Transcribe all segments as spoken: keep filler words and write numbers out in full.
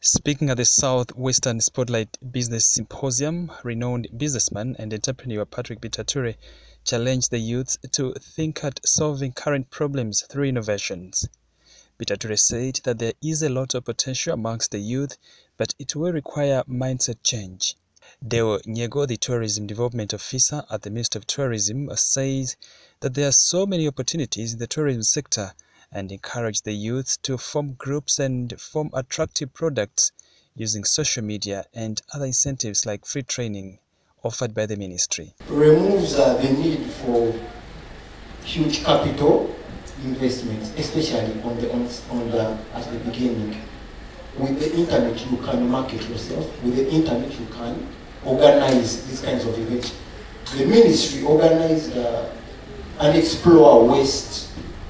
Speaking at the Southwestern Spotlight Business Symposium, renowned businessman and entrepreneur Patrick Bitature challenged the youth to think at solving current problems through innovations. Bitature said that there is a lot of potential amongst the youth, but it will require mindset change. Deo Nyego, the Tourism Development Officer at the Ministry of Tourism, says that there are so many opportunities in the tourism sector and encourage the youth to form groups and form attractive products using social media and other incentives like free training offered by the ministry. Removes uh, the need for huge capital investments, especially on the, on, on the, at the beginning. With the internet, you can market yourself. With the internet, you can organize these kinds of events. The ministry organized uh, an Explore Waste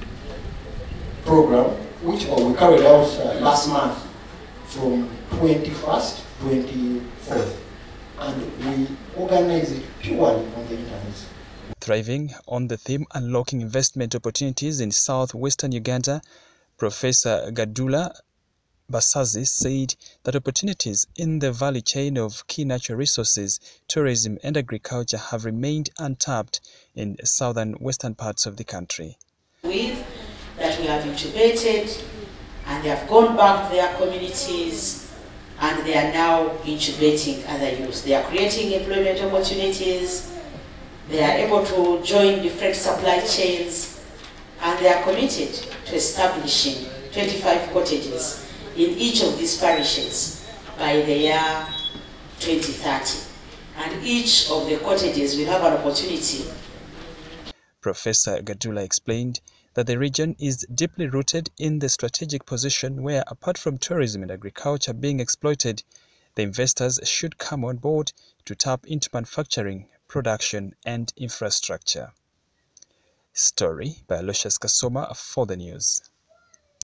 program, which we carried out uh, last month from twenty-first to twenty-fourth, and we organized it purely on the internet. Thriving on the theme Unlocking Investment Opportunities in Southwestern Uganda, Professor Gadula Basazi said that opportunities in the value chain of key natural resources, tourism and agriculture have remained untapped in southern western parts of the country. With that we have incubated, and they have gone back to their communities, and they are now incubating other youth. They are creating employment opportunities, they are able to join different supply chains, and they are committed to establishing twenty-five cottages in each of these parishes by the year twenty thirty. And each of the cottages will have an opportunity. Professor Gadula explained that the region is deeply rooted in the strategic position where, apart from tourism and agriculture being exploited, the investors should come on board to tap into manufacturing, production and infrastructure. Story by Aloysius Kasoma for the news.